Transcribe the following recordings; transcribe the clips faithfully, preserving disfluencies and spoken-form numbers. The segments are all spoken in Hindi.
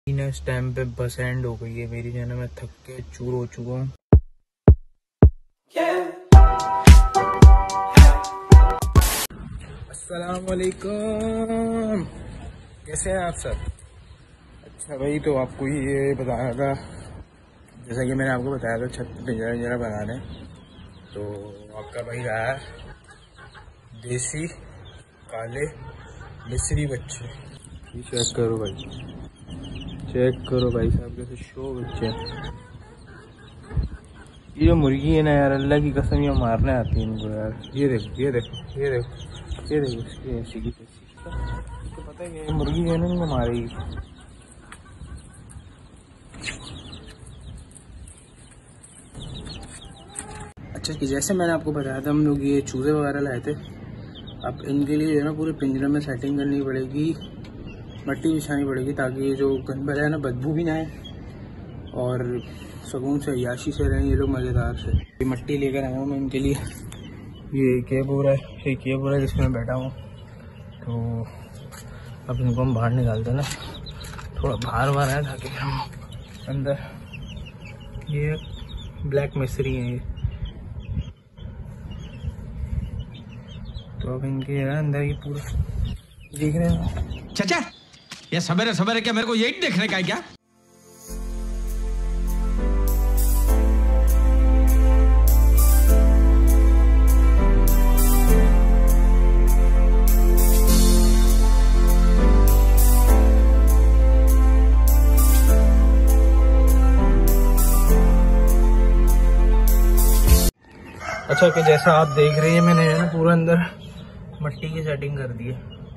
इस टाइम पे बस एंड हो गई है मेरी, जो है ना मैं थक के चूर हो चुका हूँ। अस्सलाम वालेकुम, कैसे हैं आप सब? अच्छा भाई, तो आपको ये बताया था, जैसा कि मैंने आपको बताया था छत पे पिंजरा पिंजरा बनाने, तो आपका भाई रहा है देसी काले मिस्री बच्चे। ये चेक करो भाई, चेक करो भाई साहब कैसे शो बच्चे। ये जो मुर्गी है ना यार, अल्लाह की कसम ये मारने आती है इनको यार। ये देखो ये देखो ये देखो ये देखो इसकी ऐसी की तैसी, तो पता है ये मुर्गी है ना इनको मारेगी। अच्छा कि जैसे मैंने आपको बताया था, हम लोग ये चूजे वगैरह लाए थे। अब इनके लिए जो है ना पूरे पिंजरे में सेटिंग करनी पड़ेगी, मट्टी बिछानी पड़ेगी, ताकि ये जो गंदल है ना बदबू भी ना आए और सुकून से याशी से रहें ये लोग मज़ेदार से। ये मट्टी लेकर आया हूँ मैं इनके लिए। ये क्या पूरा है, ये पूरा है जिसमें बैठा हूँ। तो अब इनको हम बाहर निकालते हैं ना, थोड़ा बाहर बाहर है ताकि हम अंदर। ये ब्लैक मिस्री है ये, तो अब इनके है अंदर ये पूरा देख रहे हैं। चाचा ये सवेरे सवेरे क्या मेरे को यही देखने का है क्या? अच्छा कि जैसा आप देख रहे हैं, मैंने ना पूरा अंदर मट्टी की सेटिंग कर दी है,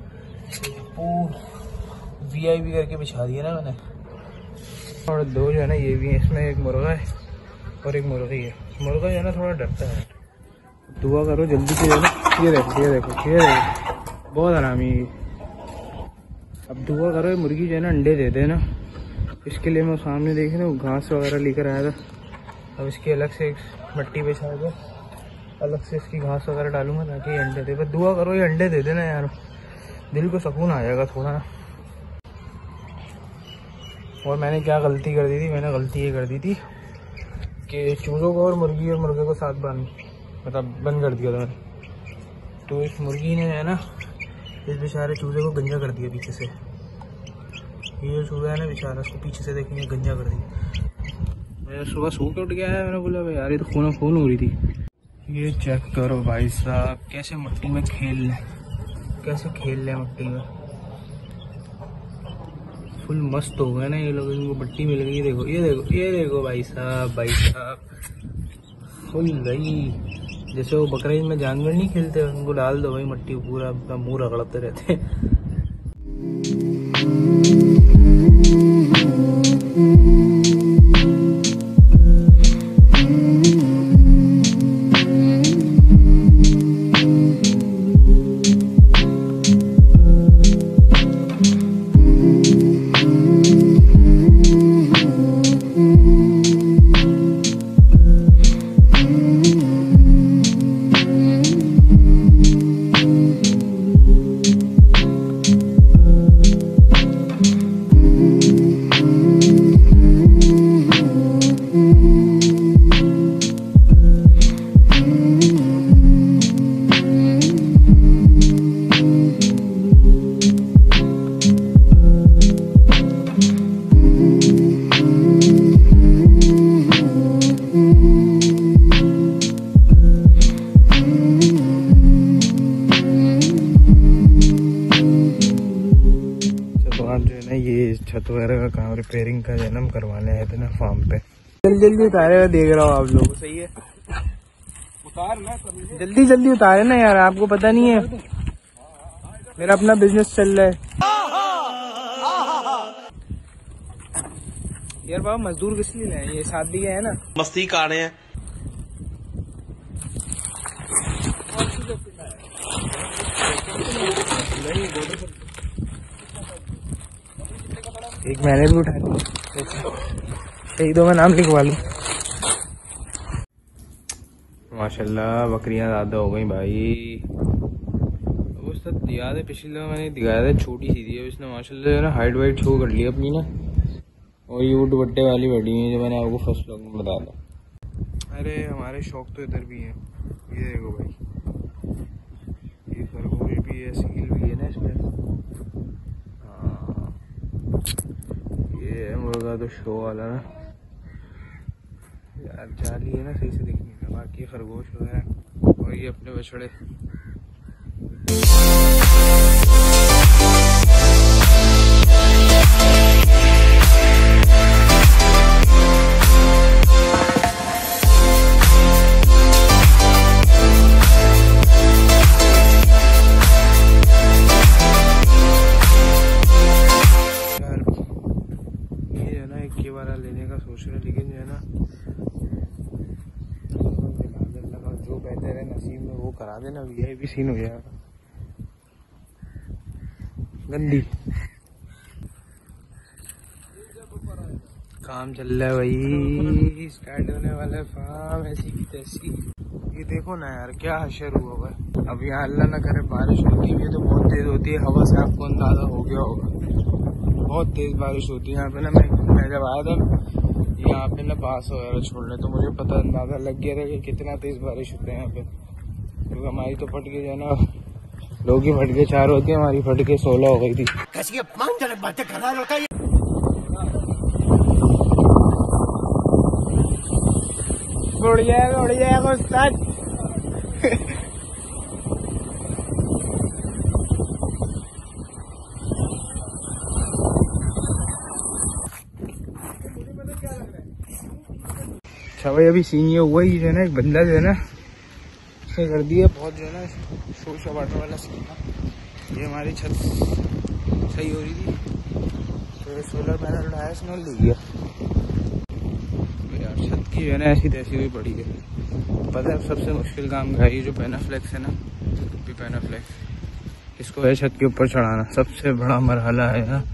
वी आई वी करके बिछा दिया ना मैंने। और दो जो है ना ये भी है, इसमें एक मुर्गा है और एक मुर्गी है। मुर्गा जो है ना थोड़ा डरता है। दुआ करो जल्दी से, जो है ये देखो ये देखो ये देखो बहुत आरामी। अब दुआ करो ये मुर्गी जो है ना अंडे दे दे ना। इसके लिए मैं सामने देख रहे हूँ घास वगैरह लेकर आया था। अब इसकी अलग से एक मट्टी बिछा के अलग से इसकी घास वगैरह डालूंगा ताकि ये अंडे दे। बस दुआ करो ये अंडे दे देना यार, दिल को सुकून आ जाएगा थोड़ा। और मैंने क्या गलती कर दी थी, मैंने गलती ये कर दी थी कि चूज़ों को और मुर्गी और मुर्गे को साथ बांध मतलब बंद कर दिया था मैंने। तो इस मुर्गी ने है ना इस बेचारे चूज़े को गंजा कर दिया पीछे से। ये जो चूज़ा है ना बेचारा, उसको पीछे से देखेंगे गंजा कर दिया। मैं सुबह सो के उठ गया है, मैंने बोला यार ये तो खून खून हो रही थी। ये चेक करो भाई साहब कैसे मट्टी में खेल ले, कैसे खेल ले मट्टी में, फुल मस्त हो गए ना ये लोग। इनको मट्टी मिल गई, देखो ये देखो ये देखो भाई साहब, भाई साहब फुल गई। जैसे वो बकरीद में जानवर नहीं खेलते, उनको डाल दो भाई मट्टी, पूरा अपना मुंह रगड़ते रहते। छत वगैरह का काम रिपेयरिंग का जन्म करवाने आए थे ना फार्म पे। जल्दी जल्दी उतारे, देख रहा हूँ आप लोग, सही है उतार ना, जल्दी जल्दी उतारे ना यार, आपको पता नहीं है मेरा अपना बिजनेस चल रहा है यार। बाबा मजदूर किस लिए लाए, ये शादी का है ना, मस्ती कर रहे हैं। एक मैंने भी उठा लिया, शहीदों में नाम लिखवा लूं। माशाल्लाह बकरियां ज़्यादा हो गई भाई। वो सब याद है पिछली दफा मैंने दिखाया था, छोटी सी थी, अब इसने माशाल्लाह ना हाइट वाइट शो कर ली अपनी ना। और ये वो दुपट्टे वाली बड़ी है जो मैंने आपको फर्स्ट व्लॉग में बताया था। अरे हमारे शौक तो इधर भी हैं। ये देखो भाई, ये खरगोश भी है, सील भी है ना इसमें। हाँ, ये है मुर्गा तो शो वाला ना यार, जाली है ना सही से दिख नहीं रहा। बाकी खरगोश वगैरह और ये अपने बछड़े। लेने का सोच रहे, लेकिन जो है ना जो बेहतर है नसीब में वो करा देना, ये भी सीन हो जाएगा। गंदी काम चल रहा है भाई, स्टार्ट होने वाला है फार्म ऐसी की तैसी। ये देखो ना यार क्या हशर हुआ हुआ है। अब यहाँ अल्लाह ना करे बारिश होती है तो बहुत तेज होती है, हवा से आपको अंदाजा हो गया होगा, बहुत तेज बारिश होती है यहाँ पे ना। मैं मैं जब आया था यहाँ पे ना बांस वगैरह छोड़ने, तो मुझे पता अंदाजा लग गया था कि कितना तेज बारिश होता है यहाँ पे। क्योंकि हमारी तो फटके जो है ना, लोग की फटके चार होती है, हमारी फटके सोलह हो गई थी। उड़ जाएगा उड़ जाएगा उस्ताद। अच्छा भाई, अभी सीन ये हुआ ही जो है ना, एक बंदा जो है ना उसने कर दिया बहुत जो है ना शोर शबाटर वाला सीन था। ये हमारी छत सही हो रही थी तो सोलर पैनल उठाया इसने और ले गया यार। छत की जो है ना ऐसी तैसी हुई पड़ी है। पता है सबसे मुश्किल काम का ये जो पेनाफ्लेक्स है ना, भी पेनाफ्लेक्स, इसको है छत के ऊपर चढ़ाना, सबसे बड़ा मरहला है ना।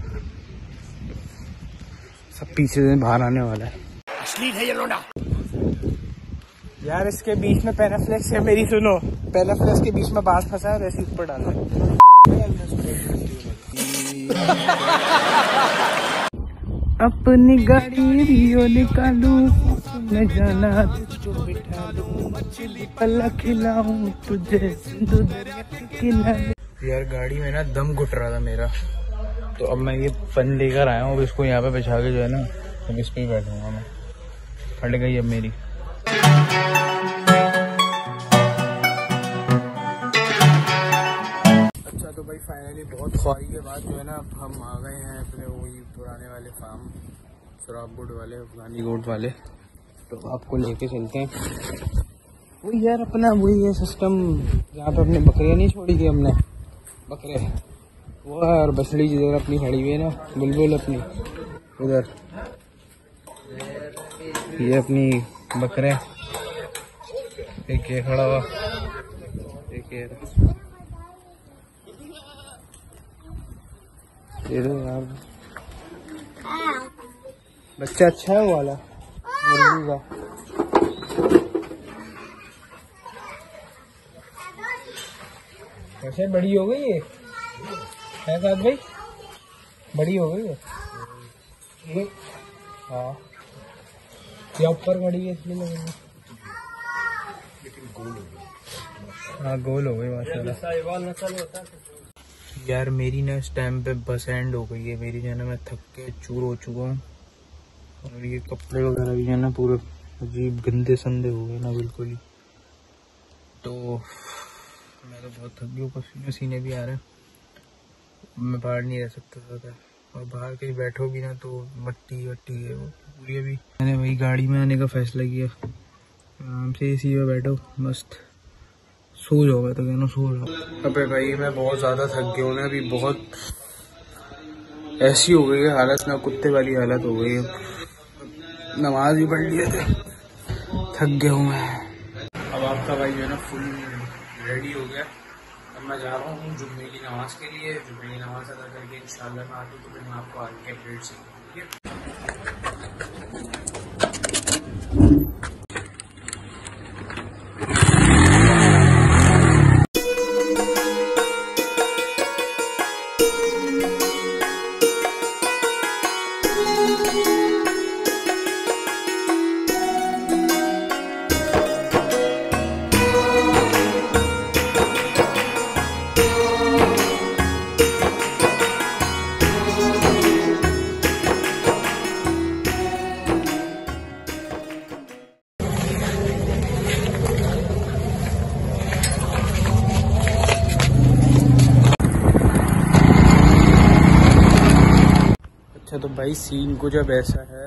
सब पीछे से बाहर आने वाला है। असली है ये लोंडा यार। इसके बीच में पेनाफ्लेक्स है मेरी, सुनो, पेनाफ्लेक्स के बीच में बांस फंसा है और ऐसे ऊपर डालना है। अपनी गाड़ी रियो निकालू, मैं जाना तुझको बिठा लूं, मछली पल्ला खिलाऊं तुझे खिला। यार गाड़ी में ना दम घुट रहा था मेरा, तो अब मैं ये फन लेकर आया हूँ। अब इसको यहाँ पे बिछा के जो है ना, अब इस पे ही बैठूंगा मैं। फट गई अब मेरी। अच्छा तो भाई फाइनली बहुत ख्वाही के बाद जो है ना, अब हम आ गए हैं अपने वही पुराने वाले फार्म, सुराब गोट वाले, अफगानी गोट वाले। तो आपको लेके चलते हैं वही यार अपना वही है सिस्टम, जहाँ पे अपने बकरियाँ नहीं छोड़ी थी हमने, बकरे वो है, और बछड़ी जिधर अपनी खड़ी हुई है ना, बुलबुल अपनी उधर, ये अपनी बकरे, एक ये खड़ा हुआ, एक ये यार बच्चा अच्छा है वो वाला मुर्गी का। वैसे बड़ी हो गई है है साथ भाई, बड़ी हो गई है। हाँ या ऊपर बड़ी है इसलिए लग रही। हाँ गोल हो गई माशाल्लाह। यार मेरी ना इस टाइम पे बस एंड हो गई है मेरी, जो है ना मैं थक के चूर हो चुका हूँ। और ये कपड़े वगैरह भी है ना पूरे अजीब गंदे संदे हो गए ना बिल्कुल ही। तो मैं तो बहुत थक गया, पसीने सीने भी आ रहे हैं, मैं बाहर नहीं रह सकता था। और बाहर कहीं बैठो भी ना तो मट्टी वट्टी है वो पूरी। अभी मैंने वही गाड़ी में आने का फैसला किया, आराम से एसी में बैठो मस्त सो जाओ। मैं तो कहना सो जाओ। अबे भाई मैं बहुत ज़्यादा थक गया हूँ ना, अभी बहुत ऐसी हो गई है हालत ना, कुत्ते वाली हालत हो गई है। नमाज भी पढ़ लिए थे, थक गया हूँ मैं। अब आपका भाई जो है ना फुल रेडी हो गया। अब मैं जा रहा हूँ जुम्मे की नमाज के लिए। जुम्मे की नमाज अदा करके इंशाल्लाह मैं आती हूँ तो फिर मैं आपको आगे के अपडेट से भाई सीन को जब ऐसा है,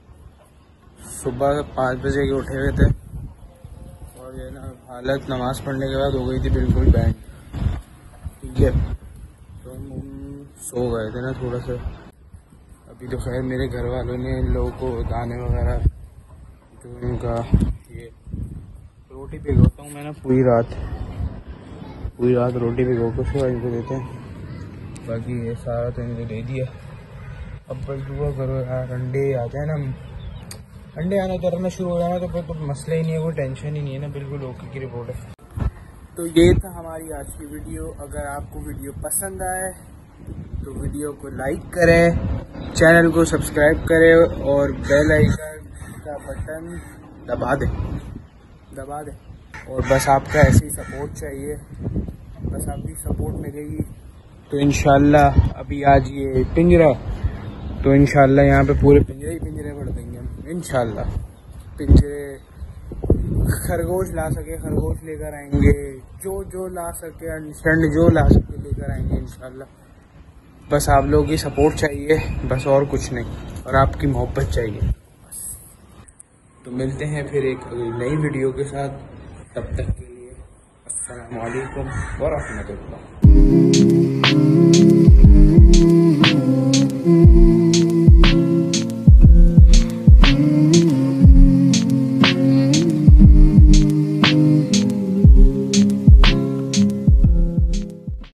सुबह पाँच बजे के उठे हुए थे और ये ना हालत नमाज पढ़ने के बाद हो गई थी बिल्कुल बैंड। ठीक है, तो हम सो गए थे ना थोड़ा सा। अभी तो खैर मेरे घर वालों ने इन लोगों को दाने वगैरह जो इनका ये रोटी भिगोता हूँ मैं ना पूरी रात पूरी रात रोटी भिगो के उसके बाद इनको देते हैं। बाकी ये सारा तो इनको दे दिया। अब बस दुआ करो यार अंडे आ जाए ना, अंडे आना करना शुरू हो जाना तो फिर तो मसला ही नहीं है, कोई टेंशन ही नहीं है ना, बिल्कुल ओके की रिपोर्ट है। तो ये था हमारी आज की वीडियो। अगर आपको वीडियो पसंद आए तो वीडियो को लाइक करें, चैनल को सब्सक्राइब करें और बेल आइकन का बटन दबा दें दबा दें और बस आपका ऐसे ही सपोर्ट चाहिए, बस आपकी सपोर्ट मिलेगी तो इंशाल्लाह। अभी आज ये पिंजरा, तो इंशाल्लाह यहाँ पे पूरे पिंजरे ही पिंजरे भर देंगे हम इंशाल्लाह। पिंजरे खरगोश ला सके खरगोश लेकर आएंगे, जो जो ला सके अंड जो ला सके लेकर आएंगे इंशाल्लाह। बस आप लोगों की सपोर्ट चाहिए, बस और कुछ नहीं, और आपकी मोहब्बत चाहिए। तो मिलते हैं फिर एक नई वीडियो के साथ, तब तक के लिए अस्सलाम वालेकुम व रहमतुल्लाह।